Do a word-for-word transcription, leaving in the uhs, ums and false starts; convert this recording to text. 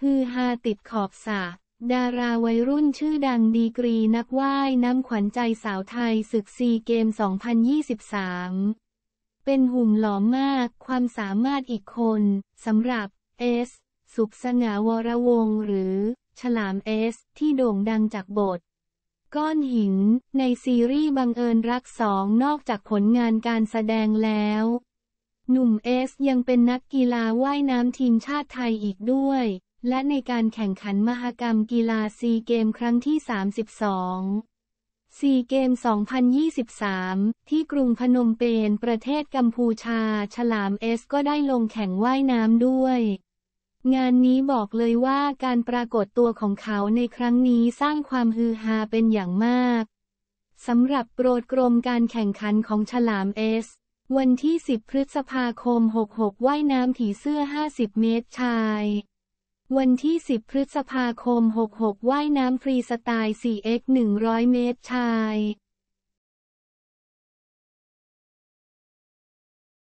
ฮือฮาติดขอบสระดาราวัยรุ่นชื่อดังดีกรีนักว่ายน้ำขวัญใจสาวไทยศึกซีเกม สองพันยี่สิบสาม เป็นหุ่นหล่อมากความสามารถอีกคนสำหรับเอสสุขสง่าวรวงศ์หรือฉลามเอสที่โด่งดังจากบทก้อนหินในซีรีส์บังเอิญรักสองนอกจากผลงานการแสดงแล้วหนุ่มเอสยังเป็นนักกีฬาว่ายน้ำทีมชาติไทยอีกด้วยและในการแข่งขันมหกรรมกีฬาซีเกมครั้งที่ สามสิบสอง ซีเกม สองพันยี่สิบสาม ที่กรุงพนมเปญประเทศกัมพูชาฉลามเอสก็ได้ลงแข่งว่ายน้ำด้วยงานนี้บอกเลยว่าการปรากฏตัวของเขาในครั้งนี้สร้างความฮือฮาเป็นอย่างมากสำหรับโปรดกรมการแข่งขันของฉลามเอสวันที่ สิบ พฤษภาคม หกสิบหก ว่ายน้ำผีเสื้อ ห้าสิบ เมตรชายวันที่ สิบ พฤษภาคม หกสิบหก ว่ายน้ำฟรีสไตล์ โฟร์ เอ็กซ์ หนึ่งร้อย เมตรชาย